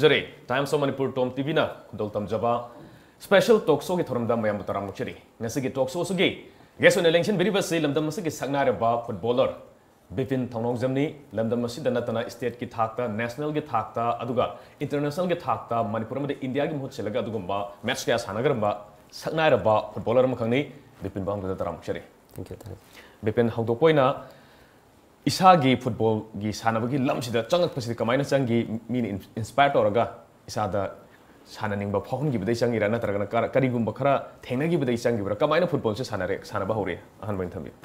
ꯊꯝꯖꯔꯦ Times of Manipur Tom ꯇꯤꯚꯤꯅ ꯈꯨꯗꯣꯜ ꯇꯝꯖꯕ ꯁ꯭ꯄꯦꯁꯦꯜ ꯇꯣꯛ ꯁꯣꯒꯤ ꯊꯧꯔꯝꯗ ꯃꯌꯥꯝꯕꯨ ꯇꯔꯥꯝꯅꯣꯛꯆꯔꯤ ꯉꯁꯤꯒꯤ ꯇꯣꯛ ꯁꯣ ꯑꯁꯤꯒꯤ ꯒꯦꯁ ꯑꯣꯏꯅ ꯂꯦꯡꯁꯤꯟꯕꯤꯔꯤꯕꯁꯤ ꯂꯝꯗꯝ ꯑꯁꯤꯒꯤ ꯁꯛꯅꯥꯏꯔꯕ ꯐꯨꯠꯕꯣꯂꯔ ꯕꯤꯄꯤꯟ ꯊꯧꯅꯥꯎꯖꯝꯅꯤ ꯂꯝꯗꯝ ꯑꯁꯤꯗ ꯅꯠꯇꯅ ꯁ꯭ꯇꯦꯠꯀꯤ ꯊꯥꯛꯇ ꯅꯦꯁꯅꯦꯜꯒꯤ ꯊꯥꯛꯇ ꯑꯗꯨꯒ ꯏꯟꯇꯔꯅꯦꯁꯅꯦꯜꯒꯤ ꯊꯥꯛꯇ ꯃꯅꯤꯄꯨꯔ ꯑꯃꯗꯤ ꯏꯟꯗꯤꯌꯥꯒꯤ ꯃꯍꯨꯠ ꯁꯤꯜꯂꯒ ꯑꯗꯨꯒꯨꯝꯕ ꯃꯦꯠꯆ ꯀꯌꯥ ꯁꯥꯟꯅꯈ꯭ꯔꯕ ꯁꯛꯅꯥꯏꯔꯕ ꯐꯨꯠꯕꯣꯂꯔ ꯑꯃꯈꯛꯅꯤ ꯕꯤꯄꯤꯟ ꯕꯥꯡꯗꯨꯗ ꯇꯔꯥꯝꯅꯣꯛꯆꯔꯤ ꯕꯤꯄꯤꯟ ꯍꯧꯗꯣꯛꯄ ꯑꯣꯏꯅ इसागी फुटबॉल की सानबगी लमसिदा चंगकपसिदा कमायना चंगी मीन इंस्पायर तौरगा इसादा साननिंगबा फाउंगी बदai चंगिरा नत्रगना करिगुंबा खरा थेंनागी बदai चंगिबरा कमायना फुटबॉल से सानबा हौरे अहन बइन थंबि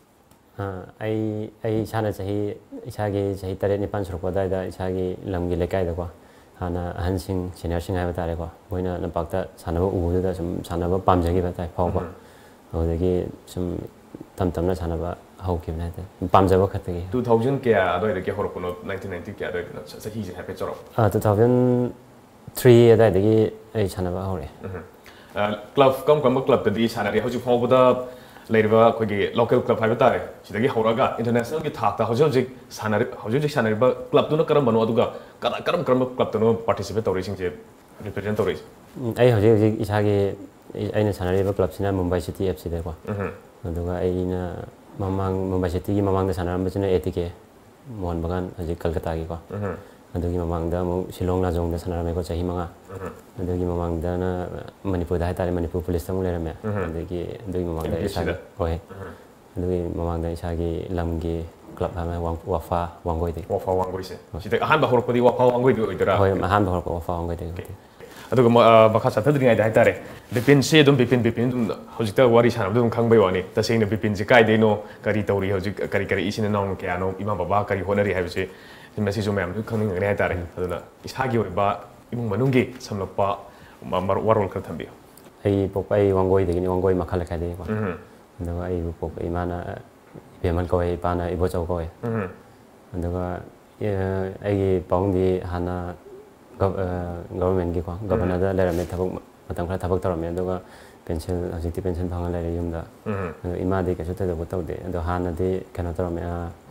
आई साना सही इसागी सही तरे निपान सुरपदाइदा इसागी लमगी लेकाइदा को हाना अहन सिंह सीनियर सिंह हाइबा तारे को मोइना लंपाक्ता सानबा उबुदा सम सानबा पामजगी बताइ फावबा अदगी सम तम तमना सानबा how can I Pamza work at the 2000 Kia, the Horopono 1990 Kia, so he's happy to 2003 that the Chanava Hori. Club come club the Sanari, how you follow the later local club Habitai, she the Horaga, international guitar, the Hojojic Sanari, Hojojic Sanari, club to no Karamanoduga, Karam club to no participatory representatory. I have Isagi in a Sanari club in Mumbai City FC. Mamang Mumbai City Mamang the Sanam Business Ethique, Mon Bagan, as a Calcutta. And the Mamang the Shilong Lazong, the Sanamako Sahimanga, and the Mamang the Manipur, Manipur Police Tamulame, and the Mamang the Isagi, and the Mamang the Isagi Lamgi Club Wafa Wangoi. Wafa Wangoi. She take a hand before the Wafa Wangoi, a hand before Wafa Wangoi. ꯑꯗꯨꯒ ꯃꯈꯥ ꯆꯠꯊꯗ꯭ꯔꯤꯉꯩꯗ ꯍꯥꯏꯇꯥꯔꯦ ꯕꯤꯄꯤꯟꯁꯦ ꯑꯗꯨꯝ ꯕꯤꯄꯤꯟ ꯍꯧꯖꯤꯛꯇ ꯋꯥꯔꯤ ꯁꯥꯟꯅꯕꯗ ꯑꯗꯨꯝ ꯈꯪꯕꯩ ꯋꯥꯅꯤ ꯇꯁꯦꯡꯅ ꯕꯤꯄꯤꯟꯁꯦ ꯀꯥꯏꯗꯩꯅꯣ ꯀꯔꯤ ꯇꯧꯔꯤ ꯍꯧꯖꯤꯛ ꯀꯔꯤ ꯏꯆꯤꯟ ꯏꯅꯥꯎ ꯀꯌꯥꯅꯣ ꯏꯃꯥ ꯕꯕꯥ ꯀꯔꯤ ꯍꯣꯠꯅꯔꯤ ꯍꯥꯏꯕꯁꯦ ꯃꯁꯤꯁꯨ ꯃꯌꯥꯝꯁꯨ ꯈꯪꯅꯤꯡꯒꯅꯤ ꯍꯥꯏꯇꯥꯔꯦ ꯑꯗꯨꯅ ꯏꯁꯥꯒꯤ ꯑꯣꯏꯕ ꯏꯃꯨꯡ ꯃꯅꯨꯡꯒꯤ ꯁꯝꯂꯞꯄ ꯋꯥꯔꯣꯜ ꯈꯔ ꯊꯝꯕꯤꯌꯨ ꯑꯩ ꯄꯣꯛꯄ ꯑꯩ ꯋꯥꯡꯒꯣꯏꯗꯒꯤꯅꯤ ꯋꯥꯡꯒꯣꯏ ꯃꯈꯥ ꯂꯩꯀꯥꯏꯗꯒꯤꯀꯣ ꯑꯗꯨꯒ ꯑꯩꯕꯨ ꯄꯣꯛꯄ ꯏꯃꯥꯅ ꯏꯕꯦꯝꯃꯟ ꯀꯧꯋꯦ ꯏꯄꯥꯅ ꯏꯕꯣꯆꯧ ꯀꯧꯋꯦ ꯑꯗꯨꯒ ꯑꯩꯒꯤ ꯄꯥꯎꯡꯗꯤ ꯍꯥꯟꯅ government governor da lera me thabuk matam khara thabuk tarame aduga pension hojikti pension phanga lere yumda ima de kasu thada botau de ado hana de kana tarame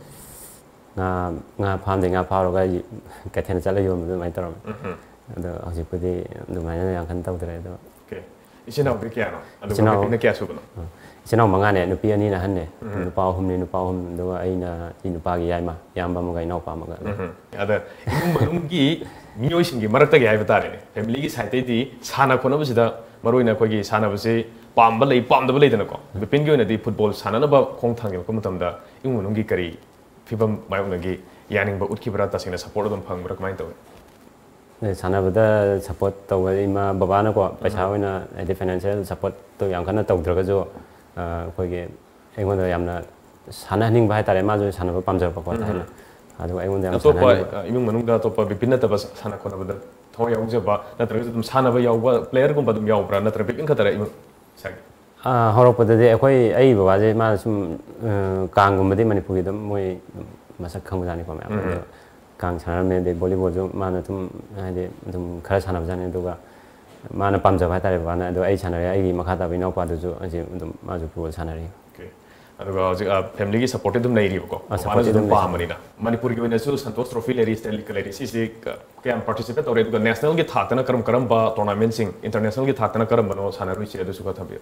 nga pham de nga pharo ga kathena chala yum de mai tarame ado hojikpudi du mai na yang kan tau dre ado okay isinau de kya no ado bipin kya subano isinau manga ne nupi ani na hanne nupa ahum ne nupa ahum aduga aina inupa gi yaima yamba ma ga inau pa ma ga ada imumgi 미요신기 마락다게 하이바타레 패밀리기 사이트디 사나 코너부시다 마로이나 거기 사나부시 빰발레 빰다블레 되는거 비핀기 오나디 풋볼 사나나바 공탕게 그만담다 이문웅기 거리 피범 마용나기 야닝바 웃기브라 따싱나 서포트 좀 팡브라 그만 또 네 사나보다 서포트 또 이마 바바나 거 पैसा 오이나 에디 파이낸셜 서포트 또 양칸나 तौद्र가죠 거기 애고나 얌나 사나닝바 하이타레 마주 사나바 빰자바 거 하이나 아주 애군데 아토파 이명 만ungda 아토파 비핀나 타바 사나 코나보다 더 야우제바 나트르 좀 사나바 야우바 플레이어군바 좀 야우브라 나트르 비핀 카타라 이명 사기 हरपदे अखोई आई बाबाजे मा सुम कांगुमदे मणिपुरी दम मोय मसक खंग जाने को मैं Kong सानमे दे volleyball जो माना तुम हादे तुम खरा सानब जाने दुगा माना पामजब हातारे बाना दो आई सानरे आई मखाता बिनाव पादु जो अजे तुम माजु फुटबॉल सानरे अदुगा हजिक फैमिली की सपोर्ट तुम नहीं रिबको माना तुम पामनिना मणिपुर की वजह से संतोष ट्रॉफी लेरी स्टेट लेरी सिसी क्या पार्टिसिपेट और दुगा नेशनल के थाकना करम बा टूर्नामेंट सिंग इंटरनेशनल के थाकना करम बनो सानरुइ से अदु सुका थबियो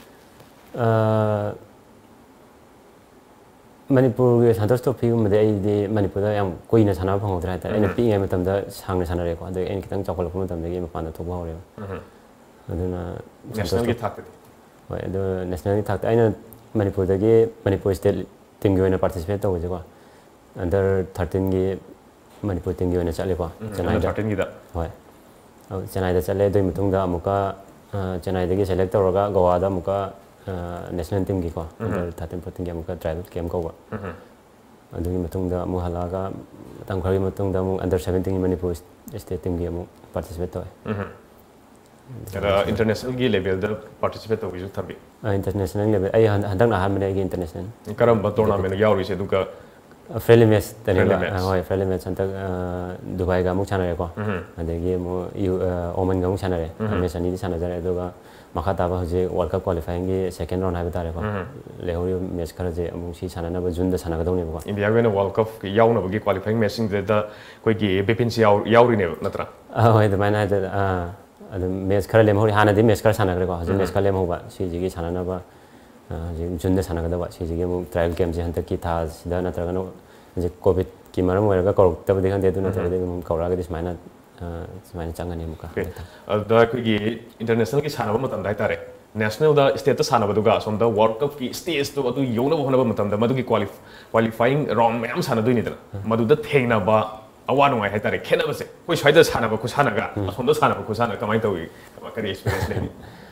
मणिपुर के संतोष ट्रॉफी गुमदे आई मणिपुर याम कोइना साना फंगोद्रा हाइता एने पिए मतमदा सांगना सानरे को अदु एन खितंग चौकलप मतमदगी मपान थोबा हौरे अदुना नेशनल के थाकते होय अदु नेशनल के थाकते आइना मणिपुर दगे मणिपुर स्टेट टीम के ओइना पार्टिसिपेट तौजे को अंडर 13 के मणिपुर टीम के ओइना चले को चेन्नई 13 की दा होय चेन्नई दा चले दोइ मतुंगदा अमुका चेन्नई दगे सेलेक्ट तौरगा गोवा दा अमुका नेशनल टीम की को अंडर 13 14 के अमुका ट्रायल गेम को अदुगी मतुंगदा अमु हलागा तंखरगी मतुंगदा अमु अंडर 17 मणिपुर स्टेट टीम के अमु पार्टिसिपेट तौय इंटरनेशनल की लेवल दा पार्टिसिपेट तो विजु थबी इंटरनेशनल लेवल आई हंदक ना हाल में की इंटरनेशनल करम टूर्नामेंट यावरी से दुका फ्रेंडली मैच तनेगा होय फ्रेंडली मैच अंत दुबई गा मु छानरे को अदगी मु ओमन गा मु छानरे मैच अनि छाना जरे दुगा मखा ताबा हजे वर्ल्ड कप क्वालिफाइंग की सेकंड राउंड हाइबा तारे को लेहोरी मैच खरा जे अमु सी छाना ब जुन द छाना गदौने को इंडिया वेन वर्ल्ड कप यावना बगी क्वालिफाइंग मैच सिंग दा कोई की बिपिन से यावरी ने नत्रा ꯍꯣꯏ ꯑꯗꯨꯃꯥꯏꯅ ꯑꯗꯨꯝ ꯃꯦꯠꯆ ꯈꯔ ꯂꯦꯝꯍꯧꯔꯤ ꯍꯥꯟꯅꯗꯤ ꯃꯦꯠꯆ ꯈꯔ ꯁꯥꯟꯅꯈ꯭ꯔꯦꯀꯣ ꯍꯧꯖꯤꯛ ꯃꯦꯠꯆ ꯈꯔ ꯂꯦꯝꯍꯧꯕ ꯁꯤꯁꯤꯒꯤ ꯁꯥꯟꯅꯅꯕ ꯍꯧꯖꯤꯛ ꯖꯨꯟꯗ ꯁꯥꯟꯅꯒꯗꯕ ꯁꯤꯁꯤꯒꯤ ꯑꯃꯨꯛ ꯇ꯭ꯔꯥꯏꯌꯦꯜ ꯒꯦꯝꯁꯦ ꯍꯟꯗꯛꯀꯤ ꯊꯥꯁꯤꯗ ꯅꯠꯇ꯭ꯔꯒꯅ ꯍꯧꯖꯤꯛ ꯀꯣꯚꯤꯗꯀꯤ ꯃꯔꯝ ꯑꯣꯏꯔꯒ ꯀꯧꯔꯛꯇꯕꯗꯤ ꯈꯪꯗꯦ ꯑꯗꯨ ꯅꯠꯇ꯭ꯔꯒꯗꯤ ꯑꯗꯨꯝ ꯀꯧꯔꯛꯑꯒꯗꯤ ꯁꯨꯃꯥꯏꯅ ꯆꯪꯒꯅꯤ ꯑꯃꯨꯛꯀ ꯑꯗꯨꯗ ꯑꯩꯈꯣꯏꯒꯤ ꯏꯟꯇꯔꯅꯦꯁꯅꯦꯜꯒꯤ ꯁꯥꯟꯅꯕ ꯃꯇꯝꯗ ꯍꯥꯏꯇꯥꯔꯦ ꯅꯦꯁꯅꯦꯜꯗ ꯁ꯭ꯇꯦꯠꯇ ꯁꯥꯟꯅꯕꯗꯨꯒ ꯑꯁꯣꯝꯗ ꯋꯥꯔꯜ ꯀꯞꯀꯤ ꯁ꯭ꯇꯦꯖꯇꯣ ꯑꯗꯨ ꯌꯧꯅꯕ ꯍꯣꯠꯅꯕ ꯃꯇꯝꯗ ꯃꯗꯨꯒꯤ ꯀ꯭ꯋꯥꯂꯤꯐꯥꯏꯌꯤꯡ ꯔꯥꯎꯟ ꯃꯌꯥꯝ ꯁꯥꯟꯅꯗꯣꯏꯅꯤꯗꯅ ꯃꯗꯨꯗ ꯊꯦꯡꯅꯕ ꯑꯋꯥ ꯅꯨꯡꯉꯥꯏ ꯍꯥꯏꯇꯥꯔꯦ ꯈꯦꯠꯅꯕꯁꯦ ꯑꯩꯈꯣꯏ ꯁ꯭ꯋꯥꯏꯗ ꯁꯥꯟꯅꯕ ꯈꯨꯁꯥꯟꯅꯒ ꯑꯁꯣꯝꯗ ꯁꯥꯟꯅꯕ ꯈꯨꯁꯥꯟꯅ ꯀꯃꯥꯏꯅ ꯇꯧꯏ ꯀꯔꯤ ꯑꯦꯛꯁꯄꯤꯔꯤꯌꯦꯟꯁ ꯂꯩ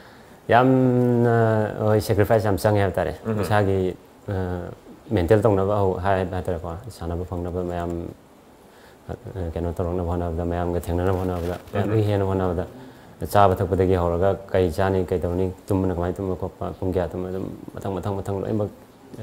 ꯌꯥꯝꯅ ꯍꯣꯏ ꯁꯦꯀ꯭ꯔꯤꯐꯥꯏꯁ ꯌꯥꯝ ꯆꯪꯉꯦ ꯍꯥꯏꯕ ꯇꯥꯔꯦ ꯏꯁꯥꯒꯤ ꯃꯦꯟꯇꯦꯜ ꯇꯧꯅꯕ ꯍꯥꯏꯇꯥꯔꯦꯀꯣ ꯁꯥꯟꯅꯕ ꯐꯪꯅꯕ ꯃꯌꯥꯝ ꯀꯩꯅꯣ ꯇꯧꯔꯛꯅꯕ ꯍꯣꯠꯅꯕꯗ ꯃꯌꯥꯝꯒ ꯊꯦꯡꯅꯅꯕ ꯍꯣꯠꯅꯕꯗ ꯃꯌꯥꯝꯗꯒꯤ ꯍꯦꯟꯅ ꯍꯣꯠꯅꯕꯗ ꯆꯥꯕ ꯊꯛꯄꯗꯒꯤ ꯍꯧꯔꯒ ꯀꯩ ꯆꯥꯅꯤ ꯀꯩ ꯇꯧꯅꯤ ꯇꯨꯝꯕꯅ ꯀꯃꯥꯏꯅ ꯇꯨꯝꯕ ꯈꯣꯠꯄ ꯄꯨꯡ ꯀꯌꯥ ꯇꯨꯝꯕ ꯑꯗꯨꯝ ꯃꯊꯪ ꯂꯣꯏꯅꯃꯛ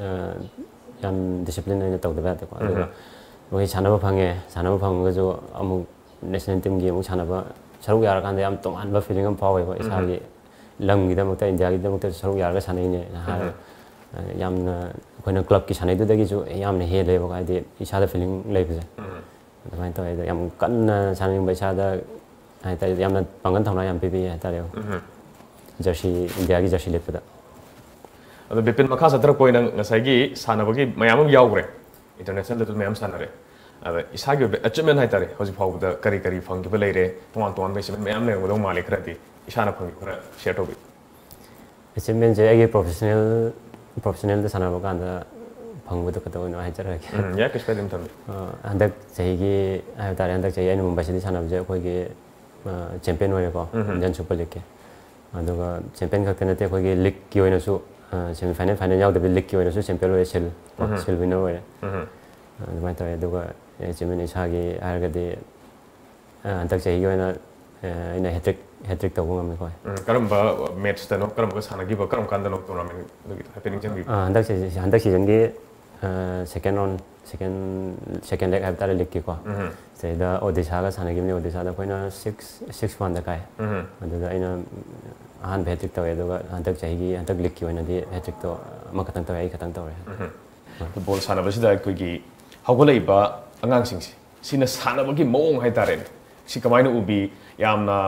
ꯌꯥꯝ ꯗꯤꯁꯤꯄ꯭ꯂꯤꯟ ꯑꯣꯏꯅ ꯇꯧꯗꯕ ꯌꯥꯗꯦꯀꯣ ꯑꯗꯨꯒ ꯑꯩꯈꯣꯏ ꯁꯥꯟꯅꯕ ꯐꯪꯉꯦ ꯁꯥꯟꯅꯕ ꯐꯪꯉꯒꯁꯨ ꯑꯃꯨꯛ ꯅꯦꯁꯅꯦꯜ ꯇꯤꯝꯒꯤ ꯑꯃꯨꯛ ꯁꯥꯟꯅꯕ ꯁꯔꯨꯛ ꯌꯥꯔꯀꯥꯟꯗ ꯌꯥꯝ ꯇꯣꯉꯥꯟꯕ ꯐꯤꯂꯤꯡ ꯑꯃ ꯐꯥꯎꯋꯦꯕ ꯏꯁꯥꯒꯤ ꯂꯝꯒꯤꯗꯃꯛꯇ ꯏꯟꯗꯤꯌꯥꯒꯤꯗꯃꯛꯇ ꯁꯔꯨꯛ ꯌꯥꯔꯒ ꯁꯥꯟꯅꯩꯅꯦ ꯍꯥꯏꯔꯒ ꯌꯥꯝꯅ ꯑꯩꯈꯣꯏꯅ ꯀ꯭ꯂꯕꯀꯤ ꯁꯥꯟꯅꯩꯗꯨꯗꯒꯤꯁꯨ ꯌꯥꯝꯅ ꯍꯦꯜꯂꯦꯕ ꯍꯥꯏꯗꯤ ꯏꯁꯥꯗ ꯐꯤꯂꯤꯡ ꯂꯩꯕꯁꯦ ꯑꯗꯨꯃꯥꯏꯅ ꯇꯧꯋꯦ ꯑꯗꯣ ꯌꯥꯝ ꯀꯟꯅ ꯁꯥꯟꯅꯅꯤꯡꯕ ꯏꯁꯥꯗ ꯍꯥꯏꯇꯥꯔꯦ ꯌꯥꯝꯅ ꯄꯥꯡꯒꯜ ꯊꯧꯅꯥ ꯌꯥꯝ ꯄꯤꯕꯤ ꯍꯥꯏꯇꯥꯔꯦ ꯖꯔꯁꯤ ꯏꯟꯗꯤꯌꯥꯒꯤ ꯖꯔꯁꯤ ꯂꯤꯠꯄꯗ ꯑꯗꯣ ꯕꯤꯄꯤꯟ ꯃꯈꯥ ꯆꯠꯊꯔꯛꯄ ꯑꯣꯏꯅ ꯉꯁꯥꯏꯒꯤ ꯁꯥꯟꯅꯕꯒꯤ ꯃꯌꯥꯝ ꯑꯃ ꯌꯥꯎꯈ꯭ꯔꯦ ꯏꯟꯇꯔꯅꯦꯁꯅꯦꯜꯗꯁꯨ ꯃꯌꯥꯝ ꯁꯥꯟꯅꯔꯦ ꯑꯗ ꯏꯁꯥꯒꯤ ꯑꯣꯏꯕ ꯑꯦꯆꯤꯞꯃꯦꯟ ꯍꯥꯏꯇꯥꯔꯦ ꯍꯧꯖꯤꯛ ꯐꯥꯎꯕꯗ ꯀꯔꯤ ꯀꯔꯤ ꯐꯪꯈꯤꯕ ꯂꯩꯔꯦ ꯇꯣꯉꯥꯟ ꯇꯣꯉꯥꯟꯕ ꯑꯦꯆꯤꯞꯃꯦꯟ ꯃꯌꯥꯝ ꯂꯩꯔꯝꯒꯗꯧ ꯃꯥꯜꯂꯦ ꯈꯔꯗꯤ ꯏꯁꯥꯅ ꯐꯪꯈꯤꯕ ꯈꯔ ꯁꯤꯌꯔ ꯇꯧꯕꯤꯌꯨ ꯑꯦꯆꯤꯞꯃꯦꯟꯁꯦ ꯑꯩꯒꯤ ꯄ꯭ꯔꯣꯐꯦꯁꯅꯦꯜꯗ ꯁꯥꯟꯅꯕ ꯀꯥꯟꯗ ꯐꯪꯕꯗꯨ ꯈꯛꯇ ꯑꯣꯏꯅ ꯍꯥꯏꯖꯔꯛꯑꯒꯦ ꯌꯥꯏ ꯀꯩꯁꯨ ꯀꯥꯏꯗꯦ ꯃꯇꯝꯗ ꯍꯟꯗꯛ ꯆꯍꯤꯒꯤ ꯍꯥꯏꯕ ꯇꯥꯔꯦ ꯍꯟꯗꯛ ꯆꯍꯤ ꯑꯩꯅ ꯃꯨꯝꯕꯥꯏꯁꯤꯗꯤ ꯁꯥꯟꯅꯕꯁꯦ ꯑꯩꯈꯣꯏꯒꯤ ꯆꯦꯝꯄꯤꯌꯟ ꯑꯣꯏꯔꯦꯀꯣ ꯏꯟꯗꯤꯌꯟ ꯁꯨꯄꯔ ꯂꯤꯛꯀꯤ ꯑꯗꯨꯒ ꯆꯦꯝꯄꯤꯌꯟ ꯈꯛꯇ ꯅꯠꯇꯦ ꯑꯩꯈꯣꯏꯒꯤ ꯂꯤꯛꯀꯤ ꯑꯣꯏꯅꯁꯨ ꯁꯦꯃꯤꯐꯥꯏꯅꯦꯜ ꯐꯥꯏꯅꯦꯜ ꯌꯥꯎꯗꯕꯤ ꯂꯤꯛꯀꯤ ꯑꯣꯏꯅꯁꯨ ꯆꯦꯝꯄꯤꯌꯟ ꯑꯣꯏꯔꯦ ꯁꯤꯜ ꯋꯤꯟꯅꯔ ꯑꯣꯏꯔꯦ ꯑꯗꯨꯃꯥꯏꯅ ꯇꯧꯋꯦ ꯑꯗꯨꯒ ꯑꯦꯆꯤꯞꯃꯦꯟ ꯏꯁꯥꯒꯤ ꯍꯥꯏꯔꯒꯗꯤ ꯍꯟꯗꯛ ꯆꯍꯤꯒꯤ ꯑꯣꯏꯅ ꯑꯩꯅ ꯍꯦꯇ꯭ꯔꯤꯛ ꯇꯧꯕ ꯉꯝꯃꯦꯀꯣ ꯀꯔꯝꯕ ꯃꯦꯠꯁꯇꯅꯣ ꯀꯔꯝꯕ ꯁꯥꯟꯅꯈꯤꯕ ꯀꯔꯝ ꯀꯥꯟꯗꯅꯣ ꯇꯣꯔꯅꯥꯃꯦꯟ ꯍꯥꯏꯐꯦꯠ ꯅꯤꯡꯁꯤꯡꯕꯤꯌꯨ ꯍꯟꯗꯛ ꯁꯤꯖꯟꯒꯤ ꯁꯦꯀꯦꯟ ꯔꯥꯎꯟ ꯁꯦꯀꯦꯟ ꯂꯦగ్ ꯍꯥꯏꯕ ꯇꯥꯔꯦ ꯂꯤꯛꯀꯤꯀꯣ ꯁꯤꯗꯩꯗ ꯑꯣꯗꯤꯁꯥꯒ ꯁꯥꯟꯅꯈꯤꯕꯅꯤ ꯑꯣꯗꯤꯁꯥꯗ ꯑꯩꯈꯣꯏꯅ 6-1ꯗ ꯀꯥꯏ ꯑꯗꯨꯗ ꯑꯩꯅ ꯑꯍꯥꯟꯕ ꯍꯦꯇ꯭ꯔꯤꯛ ꯇꯧꯋꯦ ꯑꯗꯨꯒ ꯍꯟꯗꯛ ꯂꯤꯛꯀꯤ ꯑꯣꯏꯅꯗꯤ ꯍꯦꯇ꯭ꯔꯤꯛꯇꯣ ꯑꯃꯈꯛꯇꯪ ꯇꯧꯋꯦ ꯑꯩ ꯈꯛꯇꯪ ꯇꯧꯔꯦ ꯐꯨꯠꯕꯣꯜ ꯁꯥꯟꯅꯕꯁꯤꯗ ꯑꯩꯈꯣꯏꯒꯤ ꯍꯧꯒꯠꯂꯛꯏꯕ ꯑꯉꯥꯡꯁꯤꯡꯁꯦ ꯁꯤꯅ ꯁꯥꯟꯅꯕꯒꯤ ꯃꯑꯣꯡ ꯍꯥꯏꯇꯥꯔꯦꯅꯦ ꯁꯤ ꯀꯃꯥꯏꯅ ꯎꯕꯤ ꯌꯥꯝꯅ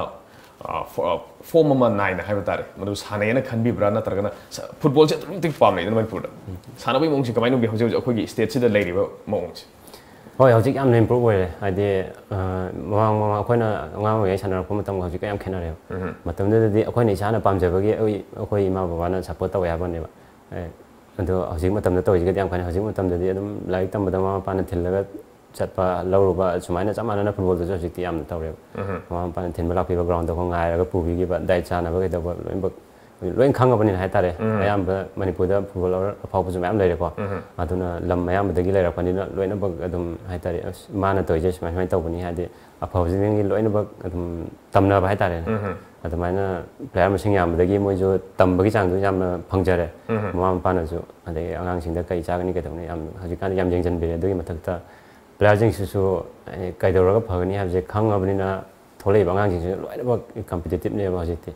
ꯐꯣꯝ ꯑꯃ ꯅꯥꯏꯅ ꯍꯥꯏꯕ ꯇꯥꯔꯦ ꯃꯗꯨ ꯁꯥꯟꯅꯩꯅ ꯈꯟꯕꯤꯕ꯭ꯔꯥ ꯅꯠꯇ꯭ꯔꯒꯅ ꯐꯨꯠꯕꯣꯜꯁꯦ ꯑꯗꯨꯛꯀꯤ ꯃꯇꯤꯛ ꯄꯥꯝꯅꯩꯗꯅ ꯃꯅꯤꯄꯨꯔꯗ ꯁꯥꯟꯅꯕꯒꯤ ꯃꯑꯣꯡꯁꯤ ꯀꯃꯥꯏꯅ ꯎꯕꯤ ꯍꯧꯖꯤꯛ ꯑꯩꯈꯣꯏꯒꯤ ꯁ꯭ꯇꯦꯠꯁꯤꯗ ꯂꯩꯔꯤꯕ ꯃꯑꯣꯡꯁꯦ ꯍꯣꯏ ꯍꯧꯖꯤꯛ ꯌꯥꯝꯅ ꯏꯝꯄ꯭ꯔꯨቭ ꯑꯣꯏꯔꯦ ꯍꯥꯏꯗꯤ ꯃꯃꯥꯡ ꯑꯩꯈꯣꯏꯅ ꯑꯉꯥꯡ ꯑꯣꯏꯔꯤꯉꯩ ꯁꯥꯟꯅꯔꯛꯄ ꯃꯇꯝꯒ ꯍꯧꯖꯤꯛꯀ ꯌꯥꯝ ꯈꯦꯠꯅꯔꯦꯕ ꯃꯇꯝꯗꯨꯗꯗꯤ ꯑꯩꯈꯣꯏꯅ ꯏꯁꯥꯅ ꯄꯥꯝꯖꯕꯒꯤ ꯑꯩꯈꯣই ꯏꯃꯥ ꯕꯕꯥꯅ ꯁꯞꯄꯣꯔꯠ ꯇꯧꯋꯦ ꯍꯥꯏꯕꯅꯦꯕ ꯑꯗꯣ ꯍꯧꯖꯤꯛ ꯃꯇꯝꯗ ꯇꯧꯔꯤꯁꯤꯒꯗꯤ ꯌꯥꯝ ꯈꯦꯠꯅꯩ ꯍꯧꯖꯤꯛ ꯃꯇꯝꯗꯗꯤ ꯑꯗꯨꯝ ꯂꯥꯏꯔꯤꯛ ꯇꯝꯕꯗ ꯃꯃꯥ ꯃꯄꯥꯅ ꯊꯤꯜꯂꯒ ꯆꯠꯄ ꯂꯧꯔꯨꯕ ꯁꯨꯃꯥꯏꯅ ꯆꯞ ꯃꯥꯟꯅꯅ ꯐꯨꯠꯕꯣꯜꯗꯁꯨ ꯍꯧꯖꯤꯛꯇꯤ ꯌꯥꯝꯅ ꯇꯧꯔꯦꯕ ꯃꯃꯥ ꯃꯄꯥꯅ ꯊꯤꯟꯕ ꯂꯥꯛꯄꯤꯕ ꯒ꯭ꯔꯥꯎꯟꯗ ꯉꯥꯏꯔꯒ ꯄꯨꯕꯤꯈꯤꯕ ꯗꯥꯏꯠ ꯆꯥꯅꯕ ꯀꯩꯗꯧꯕ ꯂꯣꯏꯅ ꯈꯪꯉꯕꯅꯤꯅ ꯍꯥꯏꯇꯥꯔꯦ ꯑꯌꯥꯝꯕ ꯃꯅꯤꯄꯨꯔꯗ ꯐꯨꯠꯕꯣꯂꯔ ꯑꯐꯥꯎꯕꯁꯨ ꯃꯌꯥꯝ ꯂꯩꯔꯦꯀോ ꯑꯗꯨꯅ ꯂꯝ ꯑꯌꯥꯝꯕꯗꯒꯤ ꯂꯩꯔꯛꯄꯅꯤꯅ ꯂꯣꯏꯅꯃꯛ ꯑꯗꯨꯝ ꯍꯥꯏꯇꯥꯔꯦ ꯃꯥꯅ ꯇꯧꯔꯤꯁꯦ ꯁꯨꯃꯥꯏꯅ ꯇꯧꯕꯅꯤ ꯍꯥꯏꯗꯤ ꯑꯐꯕꯁꯤꯡꯒꯤ ꯂꯣꯏꯅꯃꯛ ꯑꯗꯨꯝ ꯇꯝꯅꯕ ꯍꯥꯏꯇꯥꯔꯦꯅꯦ ꯑꯗꯨꯃꯥꯏꯅ ꯄ꯭ꯂꯦꯌꯥꯔ ꯃꯁꯤꯡ ꯌꯥꯝꯕꯗꯒꯤ ꯃꯣꯏꯁꯨ ꯇꯝꯕꯒꯤ ꯆꯥꯡꯗꯨ ꯌꯥꯝꯅ ꯐꯪꯖꯔꯦ ꯃꯃꯥ ꯃꯄꯥꯅꯁꯨ ꯑꯗꯒꯤ ꯑꯉꯥꯡꯁꯤꯡꯗ ꯀꯩ ꯆꯥꯒꯅꯤ ꯀꯩꯗꯧꯅꯤ ꯌꯥꯝ ꯍꯧꯖꯤꯛꯀꯥꯟꯗꯤ ꯌꯥꯝ ꯌꯦꯡꯁꯤꯟꯕꯤꯔꯦ ꯑꯗꯨꯒꯤ ꯃꯊꯛꯇ ꯄ꯭ꯂꯦꯌꯥꯔꯁꯤꯡꯁꯤꯁꯨ ꯀꯩꯗꯧꯔꯒ ꯐꯒꯅꯤ ꯍꯥꯏꯕꯁꯦ ꯈꯪꯉꯕꯅꯤꯅ ꯊꯣꯛꯂꯛꯏꯕ ꯑꯉꯥꯡꯁꯤꯡꯁꯨ ꯂꯣꯏꯅꯃꯛ ꯀꯝꯄꯤꯇꯤꯇꯤꯞꯅꯦꯕ ꯍꯧꯖꯤꯛꯇꯤ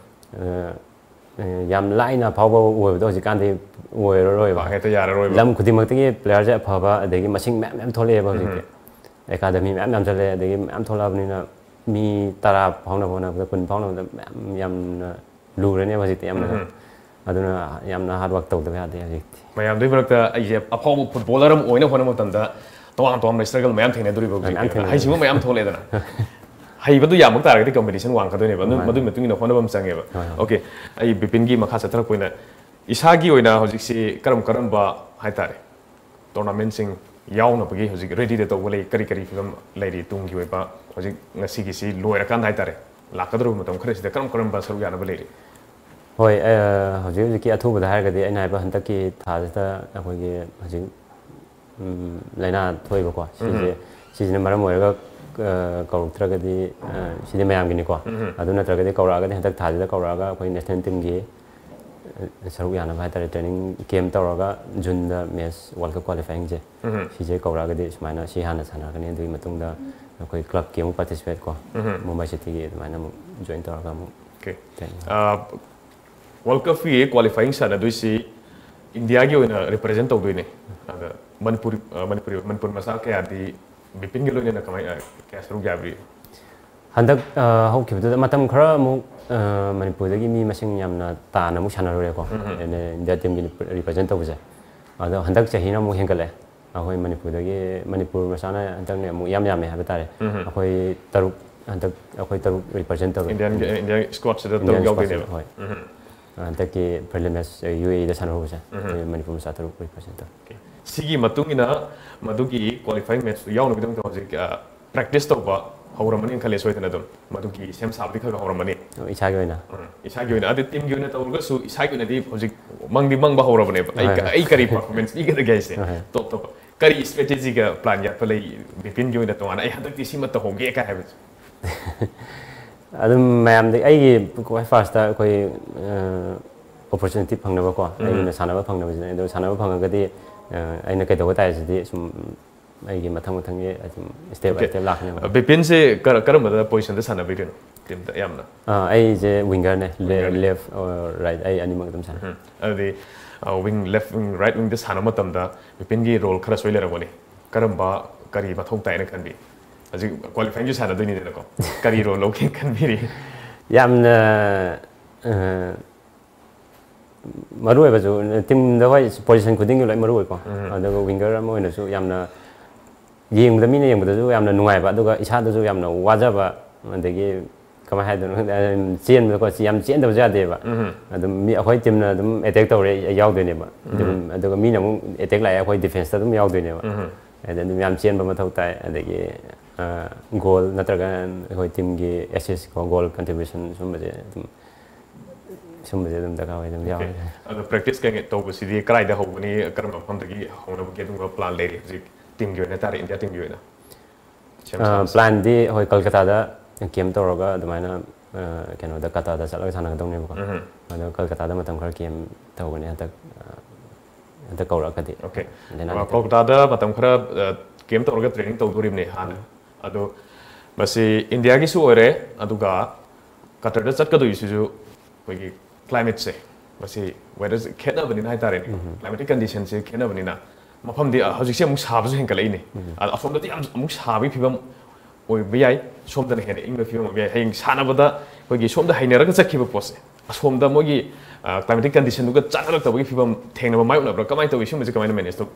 ꯌꯥꯝ ꯂꯥꯏꯅ ꯑꯐꯥꯎꯕ ꯑꯣꯏꯕꯗꯣ ꯍꯧꯖꯤꯛꯀꯥꯟꯗꯤ ꯑꯣꯏꯔꯔꯣꯏꯕ ꯍꯦꯛꯇ ꯌꯥꯔꯔꯣꯏꯕ ꯂꯝ ꯈꯨꯗꯤꯡꯃꯛꯇꯒꯤ ꯄ꯭ꯂꯦꯌꯥꯔꯁꯦ ꯑꯐꯕ ꯑꯗꯒꯤ ꯃꯁꯤꯡ ꯃꯌꯥꯝ ꯊꯣꯛꯂꯛꯑꯦꯕ ꯍꯧꯖꯤꯛꯇꯤ ꯑꯦꯀꯥꯗꯃꯤ ꯃꯌꯥꯝ ꯌꯥꯝꯁꯤꯜꯂꯛꯑꯦ ꯑꯗꯒꯤ ꯃꯌꯥꯝ ꯊꯣꯛꯂꯛꯑꯕꯅꯤꯅ ꯃꯤ 10 ꯐꯥꯎꯅꯕ ꯍꯣꯠꯅꯕꯗ 20 ꯐꯥꯎꯅꯕꯗ ꯌꯥꯝꯅ ꯂꯨꯔꯅꯦꯕ ꯍꯧꯖꯤꯛꯇꯤ ꯌꯥꯝꯅ ꯑꯗꯨꯅ ꯌꯥꯝꯅ ꯍꯥꯔꯗ ꯋꯥꯔꯛ ꯇꯧꯗꯕ ꯌꯥꯗꯦ ꯍꯧꯖꯤꯛꯇꯤ ꯃꯌꯥꯝꯗꯨꯒꯤ ꯃꯔꯛꯇ ꯑꯩꯁꯦ ꯑꯐꯥꯎꯕ ꯐꯨꯠꯕꯣꯂꯔ ꯑꯃ ꯑꯣꯏꯅ ꯍꯣꯠꯅꯕ ꯃꯇꯝꯗ ꯇꯣꯉꯥꯟ ꯇꯣꯉꯥꯟꯕ ꯁ꯭ꯇ꯭ꯔꯒꯜ ꯃꯌꯥꯝ ꯊꯦꯡꯅꯗꯣꯔꯤꯕ ꯍꯧꯖꯤꯛꯇꯤ ꯍꯩꯁꯤꯡꯕ ꯃꯌꯥꯝ ꯊꯣꯛꯂꯛꯑꯦꯗꯅ ꯍꯩꯕꯗꯨ ꯌꯥꯝꯃꯛ ꯇꯥꯔꯒꯗꯤ ꯀꯝꯄꯤꯇꯤꯁꯟ ꯋꯥꯡꯈꯠꯗꯣꯏꯅꯦꯕ ꯃꯗꯨꯒꯤ ꯃꯇꯨꯡ ꯏꯟꯅ ꯍꯣꯠꯅꯕ ꯑꯃ ꯆꯪꯉꯦꯕ ꯑꯣꯀꯦ ꯑꯩ ꯕꯤꯄꯤꯟꯒꯤ ꯃꯈꯥ ꯆꯠꯊꯔꯛꯄ ꯑꯣꯏꯅ ꯏꯁꯥꯒꯤ ꯑꯣꯏꯅ ꯍꯧꯖꯤꯛꯁꯤ ꯀꯔꯝꯕ ꯍꯥꯏꯇꯥꯔꯦ ꯇꯣꯔꯅꯥꯃꯦꯟꯁꯤꯡ ꯌꯥꯎꯅꯕꯒꯤ ꯍꯧꯖꯤꯛ ꯔꯦꯗꯤꯗ ꯇꯧꯕ ꯂꯩ ꯀꯔꯤ ꯐꯤꯕꯝ ꯂꯩꯔꯤ ꯇꯨꯡꯒꯤ ꯑꯣꯏꯕ ꯍꯧꯖꯤꯛ ꯉꯁꯤꯒꯤꯁꯤ ꯂꯣꯏꯔꯀꯥꯟꯗ ꯍꯥꯏꯇꯥꯔꯦ ꯂꯥꯛꯀꯗꯧꯔꯤꯕ ꯃꯇꯝ ꯈꯔꯁꯤꯗ ꯀꯔꯝꯕ ꯁꯔꯨꯛ ꯌꯥꯅꯕ ꯂꯩꯔꯤ ꯍꯣꯏ ꯍꯧꯖꯤꯛꯀꯤ ꯑꯊꯨꯕꯗ ꯍꯥꯏꯔꯒꯗꯤ ꯑꯩꯅ ꯍꯥꯏꯕ ꯍꯟꯗꯛꯀꯤ ꯊꯥꯁꯤꯗ ꯑꯩꯈꯣꯏꯒꯤ ꯍꯧꯖꯤꯛ ꯂꯥꯏꯅꯥ ꯊꯣꯛꯏꯕꯀꯣ ꯁꯤꯁꯤꯅ ꯃꯔꯝ ꯑꯣꯏꯔꯒ ꯀꯧꯔꯛꯇ꯭ꯔꯒꯗꯤ ꯁꯤꯗꯤ ꯃꯌꯥꯝꯒꯤꯅꯤꯀꯣ ꯑꯗꯨ ꯅꯠꯇ꯭ꯔꯒꯗꯤ ꯀꯧꯔꯛꯑꯒꯗꯤ ꯍꯟꯗꯛ ꯊꯥꯁꯤꯗ ꯀꯧꯔꯛꯑꯒ ꯑꯩꯈꯣꯏ ꯅꯦꯁꯅꯦꯜ ꯇꯤꯝꯒꯤ ꯁꯔꯨꯛ ꯌꯥꯅꯕ ꯍꯥꯏꯇꯥꯔꯦ ꯇ꯭ꯔꯦꯅꯤꯡ ꯀꯦꯝ ꯇꯧꯔꯒ ꯖꯨꯟꯗ ꯃꯦꯠꯆ ꯋꯥꯔꯜ ꯀꯞ ꯀ꯭ꯋꯥꯂꯤꯐꯥꯏꯌꯤꯡꯁꯦ ꯁꯤꯁꯦ ꯀꯧꯔꯛꯑꯒꯗꯤ ꯁꯨꯃꯥꯏꯅ ꯁꯤ ꯍꯥꯟꯅ ꯁꯥꯟꯅꯔꯛꯀꯅꯤ ꯑꯗꯨꯒꯤ ꯃꯇꯨꯡꯗ ꯑꯩꯈꯣꯏ ꯀ꯭ꯂꯕꯀꯤ ꯑꯃꯨꯛ ꯄꯥꯔꯇꯤꯁꯤꯄꯦꯠ ꯀꯣ ꯃꯨꯝꯕꯥꯏ ꯁꯤꯇꯤꯒꯤ ꯑꯗꯨꯃꯥꯏꯅ ꯑꯃꯨꯛ ꯖꯣꯏꯟ ꯇꯧꯔꯒ ꯑꯃꯨꯛ ꯋꯥꯔꯜ ꯀꯞꯀꯤ ꯀ꯭ꯋꯥꯂꯤꯐꯥꯏꯌꯤꯡ ꯁꯥꯟꯅꯗꯣꯏꯁꯤ ꯏꯟꯗꯤꯌꯥꯒꯤ ꯑꯣꯏꯅ ꯔꯤꯄ꯭ꯔꯖꯦꯟ ꯇꯧꯗꯣꯏꯅꯦ ꯑꯗ ꯃꯅꯤꯄꯨꯔ ꯃꯆꯥ ꯀꯌꯥꯗꯤ ꯕꯤꯄꯤꯟꯒꯤ ꯂꯣꯏꯅꯅ ꯀꯌꯥ ꯁꯔꯨꯛ ꯌꯥꯕꯤ handak hokibdu matam khara mu Manipur dagi mi masing yamna taana mu sanarore ko India team gi represent tawse ado handak chahina mu hengale ahoi Manipur dagi Manipur masana handak ne mu yam me habitare ahoi taruk handak ahoi taruk represent tawre India squad se taruk yaw de hoi handak ki prelims UAE da sanarose Manipur masa taruk represent sigi matungina madugi qualifying match yaw no bidang to hojik practice tawba hauramani khale soitana dum madugi sem sabdi kha hauramani isagi oina adi team gi oina tawga su isagi oina di hojik mangdi mangba haurabane ai kari performance ni ga gaise top top kari strategy ga plan ya pale bipin gi oina to ana ai hadak ti sima to hoge ka have adum mayam de ai gi ko first ta koi opportunity phangnaba ko ai na sanaba phangnaba jina do sanaba phanga di ai na kai to ta ji sum ai gi mathang mathang ye step by step lakne bipin se karam da position da sanaba keno team da yamna ai je winger ne left or right ai animal dum sana adi wing left wing right wing da sanama tam da bipin gi role khara soile ragoni karam ba kari mathong tai na kan bi aji qualifying ju sana doi ni de ko kari role lo ke kan bi yamna maru ai ba jo team da wai position khuding lai maru ai ko adaga winger am oina su yamna yeng da mina yeng da su yamna nungai ba aduga isa da su yamna waja ba adagi kama hai da chen da ko yam chen da ja de ba adum mi akhoi team na dum attack tawre yaw de ne ba aduga mi na mu attack lai akhoi defense da dum yaw de ne ba adum yam chen ba ma thau tai adagi goal natraga akhoi team gi assist ko goal contribution sum ba je dum da ka wai dum yaw adu practice ka to bu sidi krai da ho ni karam pham da gi ho na bu ke dum plan le ji team gi na tari India team gi na plan di hoi Kolkata da game tawraga adumaina keno da kata da chalaga sana dong ne ko ado Kolkata da matam khara game tawgani hata kaura kadi okay Kolkata da matam khara game tawraga training tawdurim ne han ado basi India gi su ore aduga Qatar da chat ka do isu gi climate se basi weather khena bani na tare ni climatic condition se khena bani na mafam di hojik se mu sabu hen kala ini asom da ti mu sabi phibam oi biyai som da ne hen ingba phibam biyai heng sana bada hogi som da hainera ka chakhiba pose asom da mogi climatic condition du ka chanalak ta bogi phibam thengna ba mai una bra kamai to isu mu kamai na manage to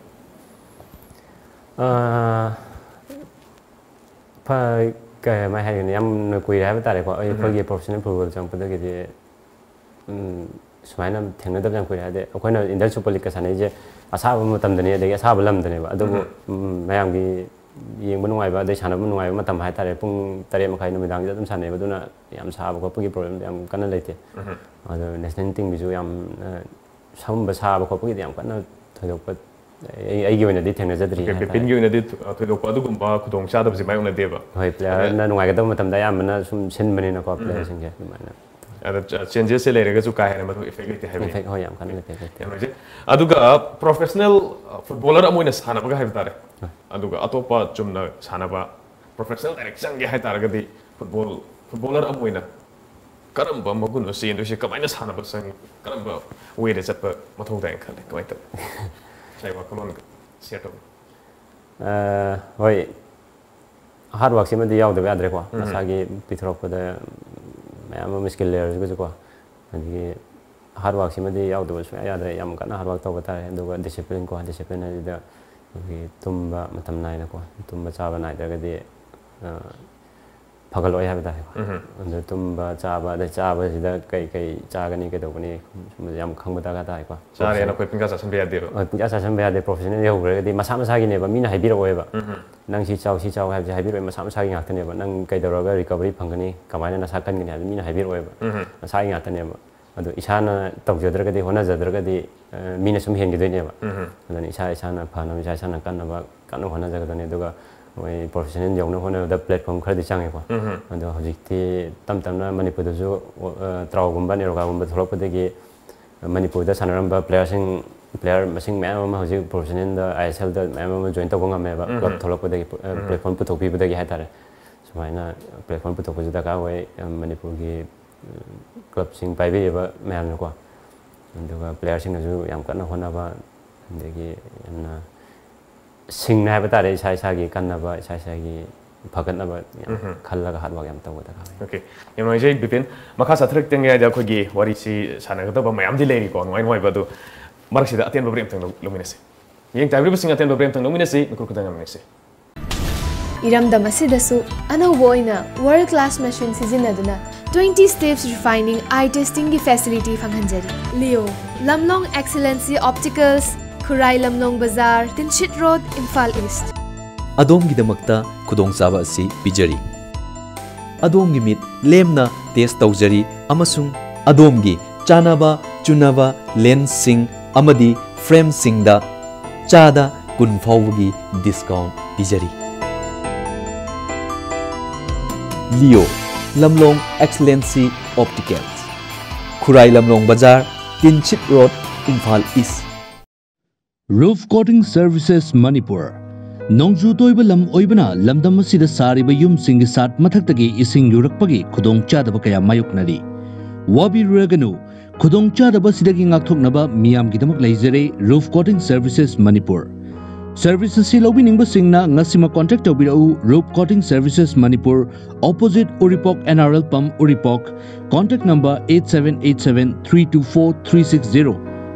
pa ka mai hai ni am kui ra ba tare ko ai khogi professional football jang pada ge sumaina thengna da jang kui ra de akoina Indian Super League ka sanai je asaba matam dane de asaba lam dane ba adu mayam gi yeng bunung ai ba de sana bunung ai matam hai tare pung tare makai numidang ja dum sanai ba duna yam saba ko pugi problem yam kana leite adu national team bi ju yam sam ba saba ko pugi yam kana thadok pa ai gi wena di thengna jadri bipin gi wena di thadok pa adu gumba khudong cha da bi mai una de ba hoi player na nungai ga dum matam da yam na sum sin bani na ko player sing ge mana changes se lere ga chu ka hai na matu effect hai effect ho yam kana effect aduga professional footballer amoina sana ba hai tare aduga atopa chumna sana ba professional direction ge hai tare ga di footballer amoina karam ba magun no sin do se kamai na sana ba sang karam ba we de chat ba mathau dai khale kamai ta sai ba kolon set hoi hard work sima di yaw de adre ko asagi pithrok ko da mayam miskil layers ko adigi hard work sima di yaw de so ya da yam kana hard work to ba tare do discipline ko discipline da tumba matam nai na ko tumba chaba nai da ga di phagal oi ha ba da and tumba chaba da chaba sida kai kai chagani ke do ni yam khang ba da ga dai ko chare na ko pinga sa sambe ade pinga sa sambe ade professional yo ga di masa masa gi ne ba mina hai bi ro ba nang si chau ha hai bi ro masa masa gi ngak ne ba nang kai da ro ga recovery phangani kamai na sa kan gi ne mina hai bi ro ba masa gi ngak ne ba adu isana tau jadra ga di hona jadra ga di mina sum hen gi de ne ba adu isana phana isana kan na ba kan hona jaga da ne do ga oi professional yong na hona da platform khar di change ko adu hojik ti tam tam na Manipur da jo trau gumba ne ro ga gumba tholok pa de gi Manipur da sanaram ba player masing ma ma hojik professional da ISL da ma join ta gonga me ba club tholok pa de platform pu thok bi ba de gi ha tare sumaina platform pu thok pa da ka oi Manipur gi club sing pai bi ba me ko adu player sing ju yam kana hona ba de gi na sing na ba tare sai sa gi kan na ba sai sa gi फगटनब खल्लगा हादवा याम तवदा का okay यमनो जे बिपिन मखा साथरक तेंगे दा खोगी वारी सी सानगदब मयाम दि लेनी को नोय नोय बदु मरसिदा अतेन बब्रेम तंग लुमिनसे यeng टाइब्रि busing अतेन बब्रेम तंग लुमिनसे नकुर कुदा ngamineसे इरमदम असिदसु अनौबो ओइना वर्ल्ड क्लास मशीन सिजिनदुना 20 steps refining eye testing की facility फंगहंजरी Leo Lamlong excellency opticals Khurai Lamlong Bazar Tinsid road Imphal east अदोमगिदमक्ता खुदोंचाबा असि पिजरी अदोमगी मिट लेमना टेस्ट तौजरी अमसुंग अदोमगी चानाबा चुनाबा लेंस सिंग अमदी फ्रेम सिंगदा चादा कुन फाउगी डिस्काउंट पिजरी Leo Lamlong excellency opticals Khurai Lamlong Bazar Tinsid road Imphal east roof coating services Manipur नोंजू तोइब लम ओइबना लमदम असिदा सारिबा युमसिंग सात मथक्तगी इसिंग युरकपगी खुदोंग चादबा कया मायुकनरी वाबिरुरगनु खुदोंग चादबा सिदगी ngakthoknaba miyamgidamak leijare roof coating services Manipur service असि लौबिनिंगबा सिंगना ngasima contact tawbirau roof coating services Manipur opposite uripok NRL pump uripok contact number 8787324360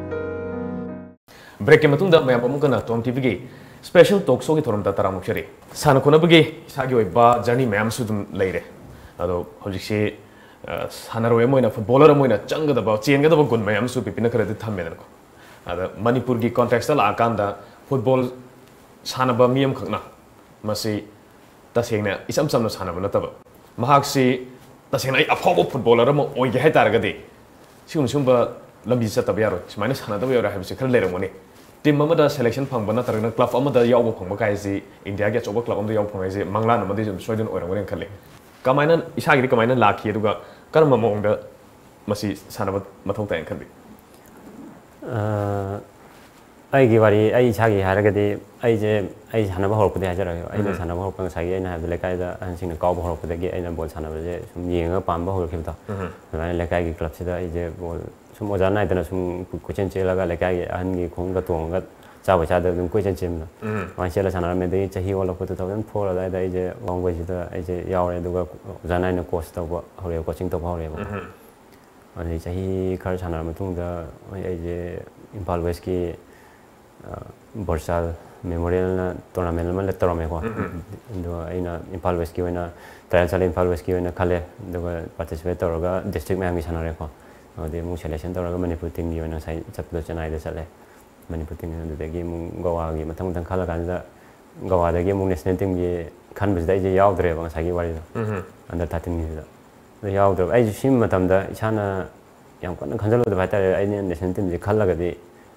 break के मतुंग दा मयाम अमुकना TOMTV गी स्पेशल टॉक शो की थोरमता तरामुक्षरी साना कोनबगी सागी ओइबा जर्नी मयाम सुदुम लेरे अदो होजिसे सानारोय मोइना फुटबॉलर मोइना चंगदबा चेंगदबा गुन मयाम सु पिपिना खरदि थम्मेदनको अदा मणिपुर की कॉन्टेक्स्ट ला आकांदा फुटबॉल सानबा मियम खकना मसी तसेंगना इसम समनो सानबा नतबा महाक्सी तसेंगना अफावो फुटबॉलर मो ओइगे हाइतारगदि सिगुमसुमबा लंबी चतब यारो सुमाइना सानदबा यारो हाइबसे खर लेरमोनी टीम अमदा सिलेक्शन फंगबा नतरगना क्लब अमदा यावबो फंगबा काइसि इंडिया के अचौबा क्लब अमदा याव फंगाइसि मंगलान अमदि जुम सोइदन ओरंगोन खले कमाइना इसागिदि कमाइना लाखि दुगा कर्म मोंगदा मसी सानबा मथौ तायन खबि ꯑꯩꯒꯤ ꯋꯥꯔꯤ ꯑꯩ ꯏꯁꯥꯒꯤ ꯍꯥꯏꯔꯒꯗꯤ ꯑꯩ ꯁꯥꯟꯅꯕ ꯍꯧꯔꯛꯄꯗꯒꯤ ꯍꯥꯏꯖꯔꯒꯦ ꯑꯩꯅ ꯁꯥꯟꯅꯕ ꯍꯧꯔꯛꯄ ꯉꯁꯥꯏꯒꯤ ꯑꯩꯅ ꯍꯥꯏꯕꯗ ꯂꯩꯀꯥꯏꯗ ꯑꯍꯟꯁꯤꯡꯅ ꯀꯥꯎꯕ ꯍꯧꯔꯛꯄꯗꯒꯤ ꯑꯩꯅ ꯕꯣꯜ ꯁꯥꯟꯅꯕꯁꯦ ꯁꯨꯝ ꯌꯦꯡꯉꯒ ꯄꯥꯝꯕ ꯍꯧꯔꯛꯈꯤꯕꯗꯣ ꯑꯗꯨꯃꯥꯏꯅ ꯂꯩꯀꯥꯏꯒꯤ ꯀ꯭ꯂꯕꯁꯤꯗ ꯑꯩꯁꯦ ꯕꯣꯜ ꯁꯨꯝ ꯑꯣꯖꯥ ꯅꯥꯏꯗꯅ ꯁꯨꯝ ꯀꯣꯏꯆꯦꯟ ꯆꯦꯜꯂꯒ ꯂꯩꯀꯥꯏꯒꯤ ꯑꯍꯟꯒꯤ ꯈꯣꯡꯒ ꯇꯣꯡꯉꯒ ꯆꯥꯕ ꯆꯥꯗꯕ ꯑꯗꯨꯝ ꯀꯣꯏꯆꯦꯟ ꯆꯦꯟꯕꯗꯣ ꯑꯗꯨꯃꯥꯏꯅ ꯆꯦꯜꯂ ꯁꯥꯟꯅꯔꯝꯃꯦ ꯑꯗꯒꯤ ꯆꯍꯤ ꯑꯣꯜꯂꯛꯄ 2004 ꯑꯗꯨꯋꯥꯏꯗ ꯑꯩꯁꯦ ꯋꯥꯡꯒꯣꯏꯁꯤꯗ ꯑꯩꯁꯦ ꯌꯥꯎꯔꯦ ꯑꯗꯨꯒ ꯑꯣꯖꯥ ꯅꯥꯏꯅ ꯀꯣꯆ ꯇꯧꯕ ꯍꯧꯔꯛꯑꯦ ꯀꯣꯆꯤꯡ ꯇꯧꯕ ꯍꯧꯔꯛꯑꯦꯕ ꯑꯗꯩ ꯆꯍꯤ ꯈꯔ ꯁꯥꯟꯅꯔ ꯃꯇꯨꯡꯗ ꯑꯩꯁꯦ ꯏꯝꯐꯥꯜ ꯋꯦꯁꯀꯤ बोर्साल मेमोरियल टूर्नामेंट में तौरमेको अगर इम्फाल वेस्ट की ट्रायल चले इम्फाल वेस्ट की खले पार्टिसिपेट तौर डिस्ट्रिक्ट मैम की सानेको अभी सेलेक्शन तौर मनपुर टीम की चप्पल चेन्नई चले मनपुर टीम गोवा की मत खल गोवा नेशनल टीम की खनबद याद्रेब वाई वारीद अंडर 13 की याद्रब इसाना कन खनजल्दब है नेशनल टीम से खलगदी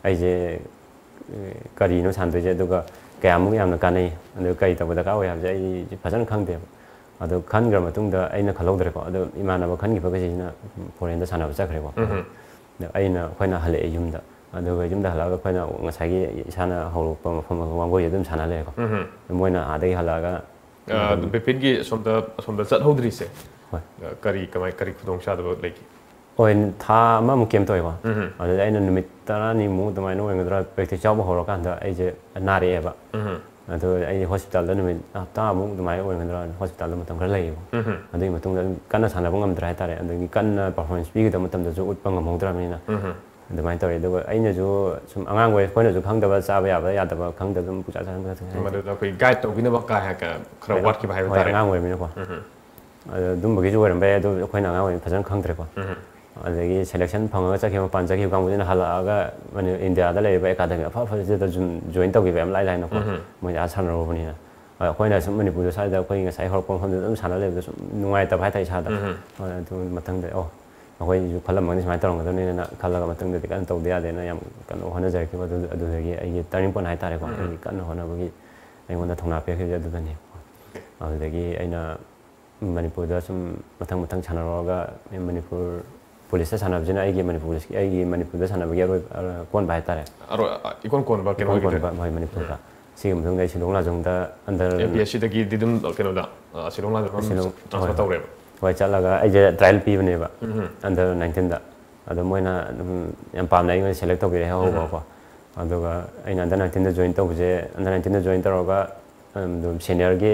करीनो सानदोजे कयामुक यामना कानै कई तब दरकार हो फजन खंगदेब अदो खनग्र मतुंगदा अइना खलौद्रेको अदो इमानब खनगिबगसिना फॉरेन दा सानब चखरेको अइना खोइना हले युमदा अदो युमदा हलागा खोइना ngसागी इसाना हौरप मफम वांगोय अदुम साना लेको मोइना आदै हलागा बिपिन की सोमदा चथौद्रिसे करी कमाय करी खुदोंग सादब लेकी ओइ था मा मुकेम तोयको अदो अइना निमित तरानी मु दमाइनो ओइगद्रा प्रेक्टिस जाब हौरकांदा अइजे नारेबा अदो अइ हॉस्पिटल दा निमित हप्ता मु दमाइ ओइगद्रा हॉस्पिटल दा मतम खर लैबो अदुई मतुंगदा कन्ना सानब ngam द्रा हाइतारे अदुगी कन्ना परफॉर्मेंस पिगदा मतमदा जो उत्पा ngमौद्रामिना अदुमाइन तौरे अदुगा अइना जो सुम आंगांग वे खोइना जो खंगदबा चाबा याबा यादबा खंगदा दुम पुचा चांगा मदुदा कोइ गाइड तौबिनबा का है का खरा वाट की भाइ तारे आंगांग वे मिनको दुमबगी जो वरम बे अदु खोइना आंगांग वे फजन खंगद्रेको अदगी सेलेक्शन फंगा चखे मपान चखे कांगुजना हलागा माने इंडिया दा लेबा एकाडेमी अफा फजदा जॉइन तौगिबा एम लाइ नको मोय आसानरबनिना अखोइना सम मणिपुर साइदा अखोइ ngसाइ हरपम फम दम साना लेबा सम नुंगाइ तब हाइ थाइ सादा अदु मतंग ओ अखोइ जु खलम मनि समाइ तरंगदनिना खलगा मतंग दे कन तौदे यादेना याम कन होना जाय के अदुदगी अइ टर्निंग पॉइंट हाइ तारे को कन होनाबगी अइगोंदा थौना पेखे अदुदनि अदुदगी अइना मणिपुर दा सम मतंग मतंग सानारगा मणिपुर पुलिस सानबजना मणिपुर सानबगी कोन बाय तारे अरो इकोन कोन बा केनो भाई मणिपुर का सिगम जोंग सिलोंग जोंग अंडर एपीएससी दगी दिदुम केनो दा सिलोंग ट्रांसफर तौरे होय चलगा आइजे ट्रायल पीबनेबा अंडर 19 दा अदो मोइना यम पामना इगो सेलेक्ट तौगे होबा को अदोगा आइना अंडर 19 दा जॉइन तौबजे अंडर 19 दा जॉइन तौरगा सीनियर गे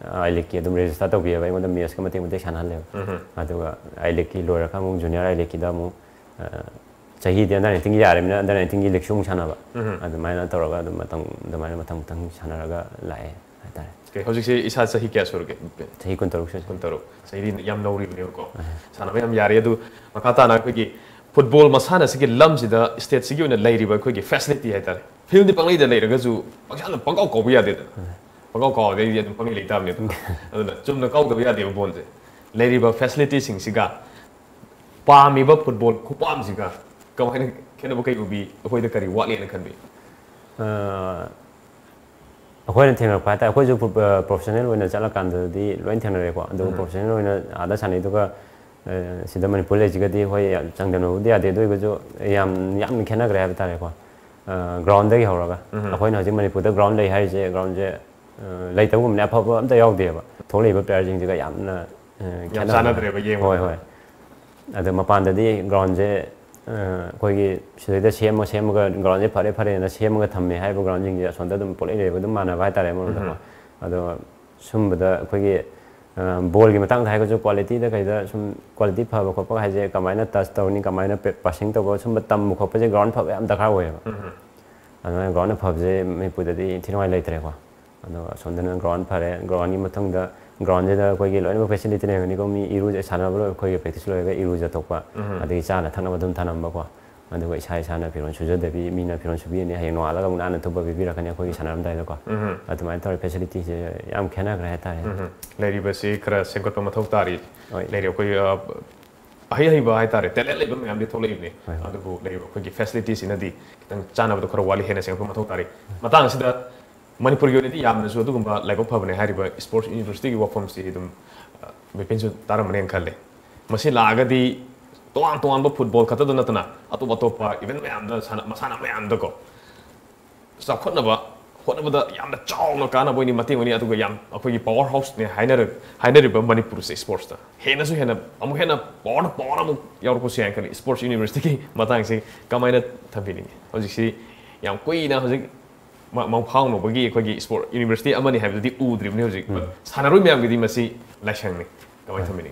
ai leki dum register to bi ba ngon da mies ka mate mate sanal le aduga ai leki lora ka mung junior ai leki da mu chahi de na ting ya re na da ting gi leksung sana ba adu mai na tawra ga dum matang da mai matang tang sanara ga lai ha tare ke hojik se isa chahi kya sur ge chahi kun taruk chahi yam nauri ne ko sana ba yam yare du makata na ko gi football masana se gi lam si da state se gi na lai ri ba ko gi facility ha tare field di panglai da lai ra ga ju pangsana pangau ko ya de pangau ko de ye dum panglai ta ne adu na chum na kau da ya de bon je lai ri ba facility sing si ga pa mi ba football ku pam si ga ka mai kena ba kai ubi akoi da kari wa le na kan bi akoi na thengrak pa ta akoi ju professional oina chala kan di loin thengnare ko adu professional oina ada sani du ga sida Manipur le jiga di hoi changdano di ade do go jo yam khena gra ba ta re ko ground da gi hora ga akoi na ji Manipur da ground lei hai je ground je lei ta gum na pha ba am ta yaw de ba thol lei ba player jing ji ga yam na khena sana dre ba yeng hoi hoi adu mapan da di ground je koi gi sida sem ga ground je phare na sem ga thamme hai ba ground jing je son da dum polai le ba dum mana ba ta re mo da adu sum ba da koi gi ball gi matang thai ko jo quality da kai da sum quality pha ba ko pa hai je kamaina touch taw ni kamaina passing taw ba sum ba tam mu ko pa je ground pha am da kha hoye ba anu ground pha je me pu da di thinoi lai tre ko anu son da ground phare ground ni matang da ground je da koi gi loi ba facility ne ni ko mi iru je sana ba koi gi practice loi ga iru ja tok pa adi cha na thang na dum thanam ba ko anu ko sai sana piron chu je da bi mi na piron chu bi ni hai no ala ga mun an to ba bi bi ra kan ya koi gi sana am dai da ko atu mai tor facility je yam khena gra ta hai Lady Bessie, Kra, Senkot Matok Tari, Lady Oko, Ahi by Tari, tell a little bit of evening, and the facilities in a D, China of the Korwali Hennes and Matokari. Matan said that Manipur Unity Yam is what about like Pub and Harry Sports University, what from Sidum, Bipin Taraman and Kale. Masila di Toan football Katadonatana, Atopa, even Masana Mayandoko. So, what about the yam the chow no kana boy ni mati wani atu yam akoi powerhouse ne hainer ba Manipur se sports ta hena su hena amu hena power amu yaur ko sian kan sports university ki matang se kamaina thabini hoji si yam koi na hoji ma phang no bagi akoi gi sport university amani have di udrim ne hoji sanaroi myam gi di masi lashang ni kamai thamini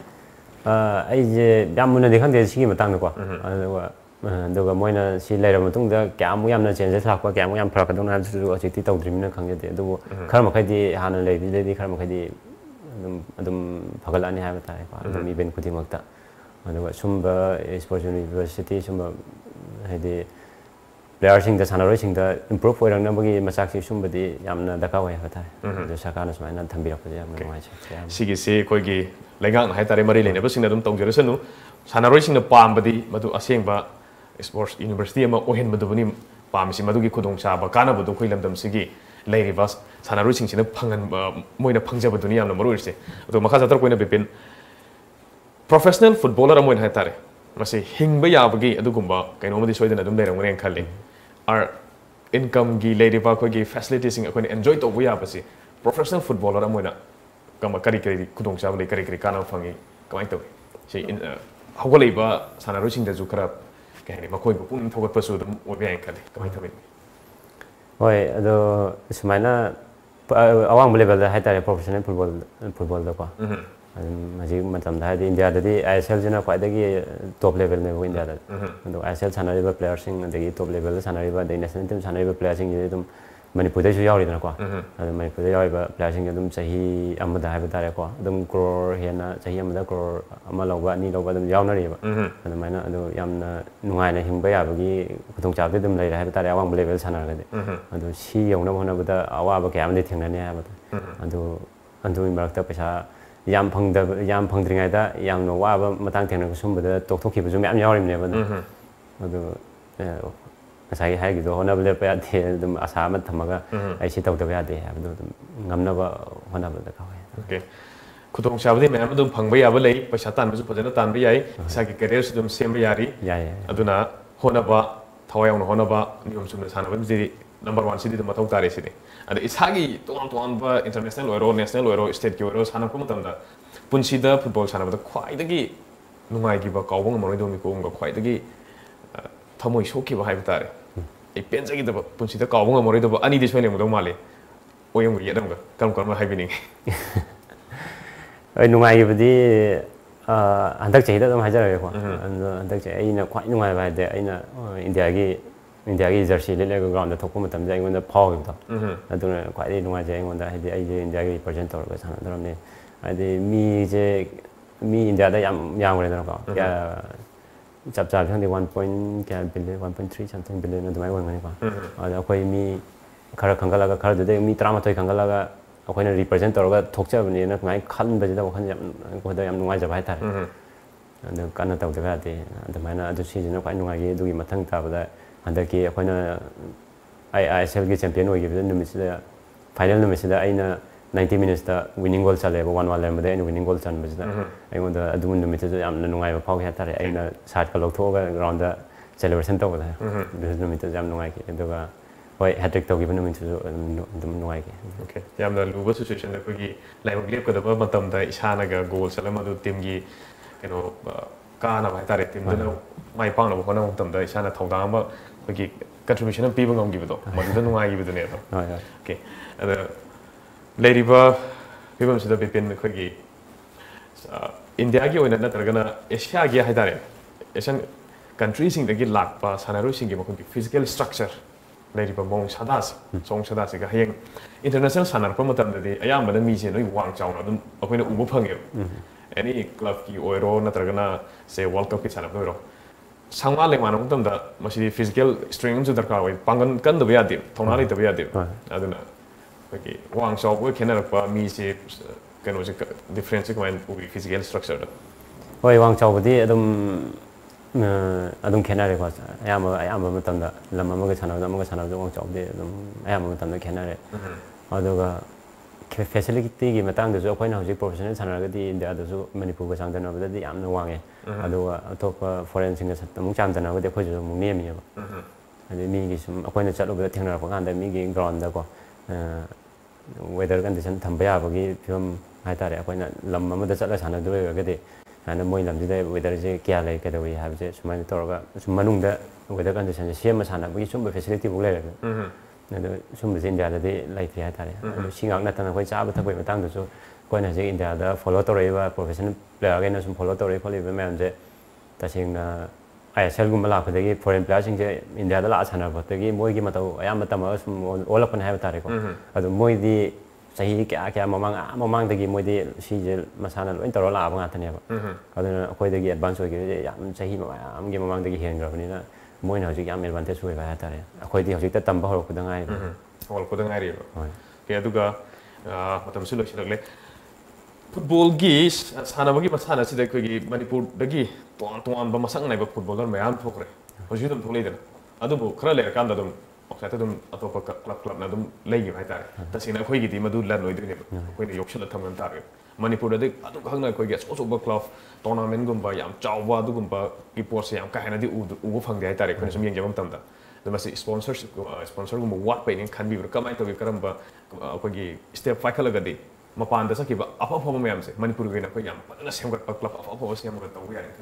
ai je yam mun de khan de si matang ko aduga moina si leira matung da kyamu yamna changes lakwa kyamu yam phrak dong na ju achiti tawdrim na khangye de du khar ma khai di hana le bi le di khar ma khai di adum phagal ani ha bata ko adum event kudi makta aduga sumba sports university sumba hedi players sing da sanaroi sing da improve oirang na bagi masak si sumba di yamna daka wai bata du sakana smaina thambira ko yam ngai che sigi se koi gi lengang hai tare mari le ne ba sing da dum tawjerasanu sanaroi sing na pambadi madu asengba Sports University ama ohen madubani pamsi madugi khudong cha ba kana bu khoi lamdam sigi leiri bas sanaru sing sina phangan moina phangja ba dunia amna maru irse to makha jatar koina bipin professional footballer amoin ha tare mase hingba yabagi adugumba kaino madi soidana dum leirang ngren khalle our income gi leiri ba ko gi facilities sing akoi enjoy to bu ya basi professional footballer amoina kama kari khudong cha ba kari kana phangi kamai to sei hawalei ba sanaru sing da ju khara kaya makoi ko pun thogat pasu dum obe an kale kamai thamin hoi ado sumaina awang level da hai tare professional football da ko maji matam da di India da di ISL jina kwai da gi top level ne bo India da ado ISL sanari ba players sing da gi top level da sanari ba the national team sanari ba players sing ye dum Manipur da ju yauri da ko ado Manipur da yauri ba players sing dum chahi amada hai ba tare ko dum crore hena chahi amada crore ama lawba ni lawba dum yauna ri ba ado maina ado yamna nungai na hingba ya ba gi khutong chaw dum lai hai ba tare awang level sanar ga de ado si yauna hona ba da awa ba kya am de thengna ne ha ba ado imbak ta pesa yam phangdringai da yam no wa ba matang thengna ko sum ba da tok thok ki ba ju myam yauri ne ba ado sai hai gi do hona ba le pa de dum asa ma thamaga ai si taw da ba de ha ba dum ngamna ba hona ba da ka okay khutong chabdi me am dum phangba ya ba lei paisa tan bu phajana tan bi yai sa gi career dum sem yari aduna hona ba thawayang hona ba niom sum sana ba ji number 1 city dum mathau tare sini ada isagi ton ba international oiro national oiro state ki oiro sana ko matam da punsi da football sana ba khwai da gi nungai gi ba kawbang mo do mi ko ga khwai da gi thamoi shoki ba hai ba tare I pensa gi da punsi da kawbang mo do ba ani de soine mo do male oyong gi yadam ga kam haibining ai nungai budi handak chei da dam hajar ko handak chei aina khwai nungai ba de aina India gi jersey le le ground da thokku matam ja ingon da phaw gi to aduna khwai nungai je ingon da ai je India gi represent tor ga sana daram ne ai mi India da yam ngore da ko ya chap chap thang de 1.3 something billion adumai wang ni ko ada khoi mi khara khangala ga khara de mi 13 khangala ga akhoi represent tor ga thokcha bani na ngai khan ba da wakhan yam ko da yam nungai ja bai tar anda kana taw da de adumai na adu si na khoi nungai gi du gi mathang ta ba da anda ki akhoi na ISL gi champion oi gi ba numit da final numit da aina 90 minutes da winning goal chale ba 1-1 le ba da winning goal chan ba da ai ngon da adu numit da yam nungai ba phau gi tar aina sat ka lok tho ga ground da celebration to ba da du numit da yam nungai ki da ga hoi hat-trick to gi ba numit da dum nungai ki okay yam da luba situation da ko gi lai ba lep ka da ba matam da isana ga goal chala ma du team gi ka na ba tare team da mai pang na ba na matam da isana thawda ma ko gi contribution pi ba ngam gi ba do ma da nungai gi ba da ne do okay ada Leriba, people say that Bipin Kogi India gi oina natragana Asia gi haidare Asian countries in the gi lakpa sanaru singi mo physical structure Leriba mong sadas song sadas ga hayeng international sanar pa matam de ayam da mi se noi wang chaw na dum akoina ubu phangyo any club ki oiro natragana say world cup ki sanap no ro sangma le manam tam da masi physical strength ju darkar oi pangan kan da ya dir thona le da ya dir aduna okay wang shop we can pa mi se kan was difference when we physical structure da oi wang shop di adum kenare ko ayam matam da lam ama ga chana wang shop di ayam matam da kenare aduga facility gi matang da jo khoina hojik professional chana ga di India da jo Manipur ga sang da na di yam na wange aduga atop foreign sing ga satam cham da na ga de khoi jo mu ne mi ba ade mi gi sum akoina chalo ga thengna ko kan da mi gi ground da ko weather condition thamba ya bagi film hai tare akoina lam ama da chala sana du ga de ana moi lam de weather je kya lai ka da wi ha je sumai tor ga sum manung da weather condition je sem sana bagi sum facility bu le na sum je India da de lai ti hai tare singak na tan koi cha ba thak matang da so koina je India da follow tor ba professional player ga na sum follow tor ko le ba man je ta sing na ISL gum la ko de foreign players sing je India da la sana ba de moi gi matau ayam matam sum all up hai tare ko adu moi di sahi kya mamang dagi moi di si je masana loin tor la ba ngatane ba adu akoi dagi advance oi gi yam sahi am gi mamang dagi hen grabni na moi na ji yam advantage oi ba tare akoi di hojik ta tamba hor ko da ngai hol ko da ngai ri ba ke adu ga matam su lo silak le football gi sana bagi masana si da ko gi Manipur dagi ton ba masang nai ba footballer mayam thokre hoji dum tholei da adu bu khra le kan da dum okta dum atopa club na dum lei gi hai tare ta sina khoi gi di madu lan noi de khoi ne yokshal tham ngam tar Manipur da adu khang na khoi gi so ba club tournament gum ba yam chaw ba du gum ba ki por se yam ka na di u phang de hai tare khoi sum yeng jam tam da the masi sponsor gum wat pe ning khan bi kamai to bi karam ba khoi gi step 5 khala ga di mapan da sakiba apa apa mayam se Manipur gi na khoi yam pa na sem ga club apa apa sem ga to ya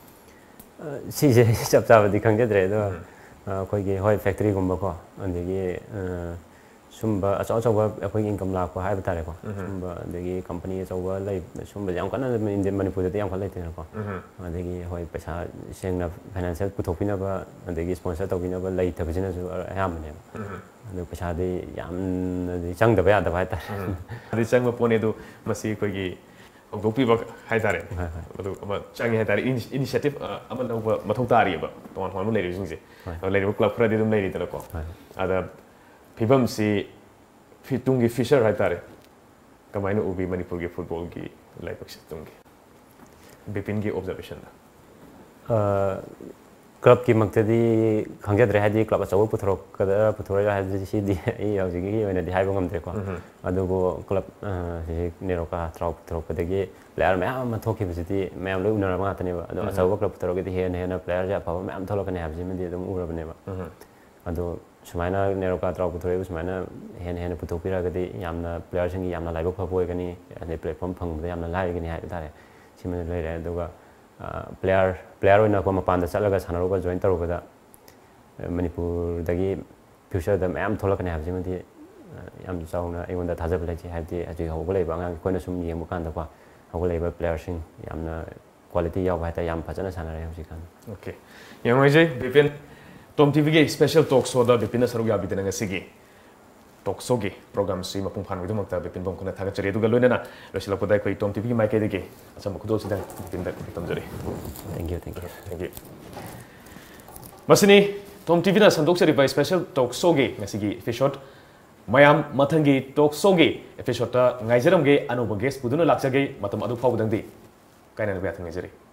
si je chap chap di khang de dre do khoi gi hoi factory gum ba ko ande gi sumba aso ba khoi income la ko hai ba tare ko sumba de gi company aso ba lai sumba yam kana in de Manipur de yam khan lai te ko ande gi hoi paisa seng na financial puthok pina ba ande gi sponsor to pina ba lai ta ba jina su ayam ne adu paisa de yam de chang da ba ya da ba ta adi chang ma pone du masi khoi gi gopi ba hai tare adu ama chang hai tare initiative ama no ba mathau tari ba ton hon le ri jing je le ri club khra de dum le ri ta ko ada phibam si fitung gi fisher hai tare kamai no ubi Manipur gi football gi lai pak situng gi Bipin gi observation da club ki makta di khangja dre hadi club asaw puthorok kada puthora hadi si di ai hauji gi oina di hai bangam dre ko adu go club si neroka trau puthorok kada gi player ma thoki bisiti ma lo unara ma tane ba adu asaw club puthorok di hen player ja pa ma tholo kan habji me di dum ura bane ba adu sumaina neroka trau puthore sumaina hen puthopira gadi yamna player singi yamna laibok phapoi gani ane platform phang da yamna lai gani hai tare simana lai ra adu ga player oina ko mapan da chalaga sanaro ko join taro da Manipur dagi future da mam thola kan habji madi yam chauna aingona thajab lai chi haibdi aji hogolai ba ngang koina sum yemu kan da kwa hogolai ba player sing yamna quality yaw ba ta yam phajana sanare hausi kan. Okay, yang je Bipin TOMTV ge special talk show da Bipin sarug ya bidena ngasigi talk show ge program si mapung phan widu makta Bipin bom kuna thaga chari du galoi na rosila kodai koi TOMTV mai ke de ge asam khudol sidang Bipin da bitam jari. Thank you. Thank you. Masini TOMTV na sandok chari by special talk show ge ngasigi episode mayam mathangi talk show ge episode ta ngaijaram ge anuba guest buduna laksa ge matam adu phau dang di kaina na ba thang jari.